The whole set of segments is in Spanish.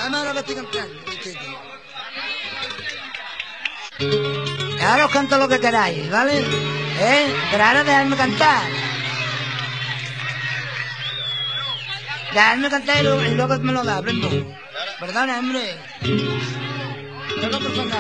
Dame ahora que estoy cantando. Ahora os canto lo que queráis, ¿vale? Pero ahora dejadme cantar. Dejadme cantar y luego me lo da, prendo. Perdona, hombre. Tengo que cantar.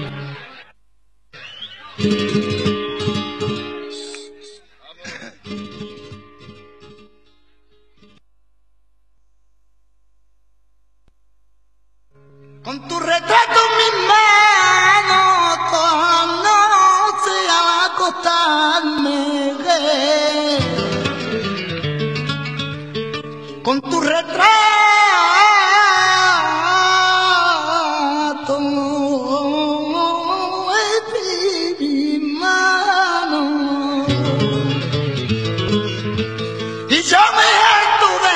Con tu retrato en mis manos, toda la noche a acostarme. Con tu retrato en mis manos. Y yo me harto de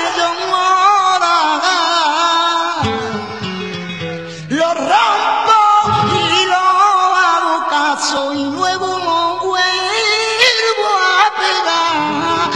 llorar. Lo rompo y lo hago caso y nuevo no vuelvo a pegar.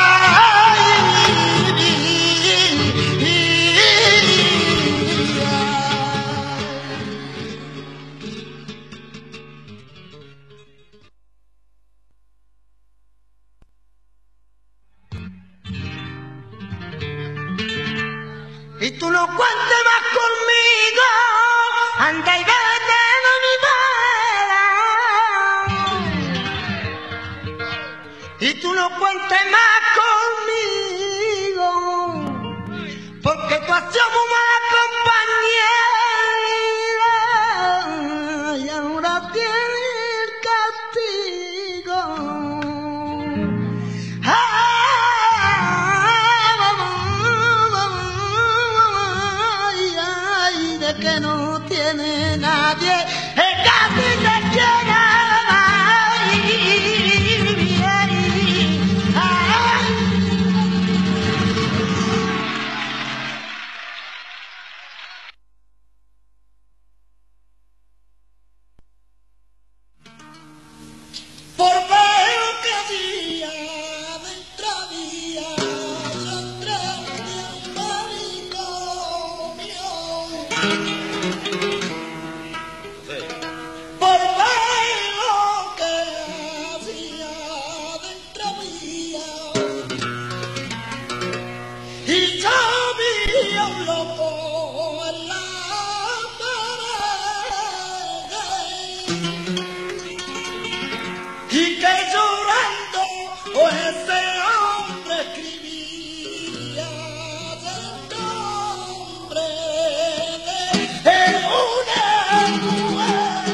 Y tú no cuentes más conmigo, anda y vete de mi vera. Y tú no cuentes más conmigo, porque tú has sido muy mala compañera y ahora tienes el castigo. Que no tiene nadie el que a ti te quiera. Por ver que día dentro día yo traía un manicomio. Por ver lo que hacía dentro mía. Y yo vi a un loco en la pared. Y que llorando ese hombre escribía el nombre de una mujer.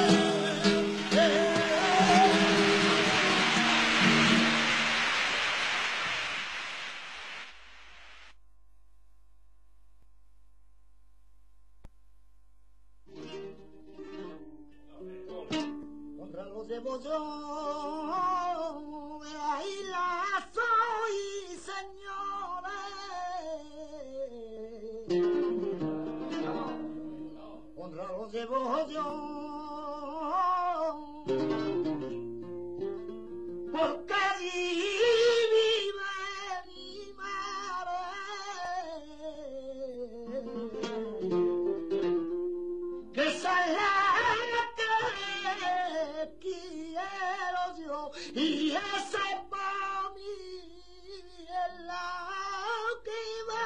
Contra los llevo yo, de ahí la soy, señores. Contra los llevo yo, porque allí vive mi madre. Que esa es la que quiero yo y esa para mí es la que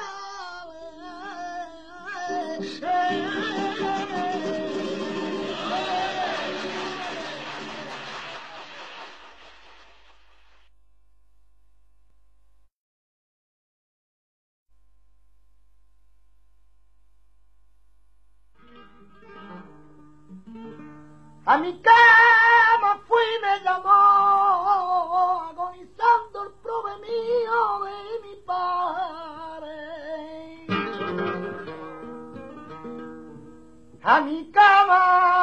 A mi cama fui y me llamó, agonizando el prove mío de mi padre. A mi cama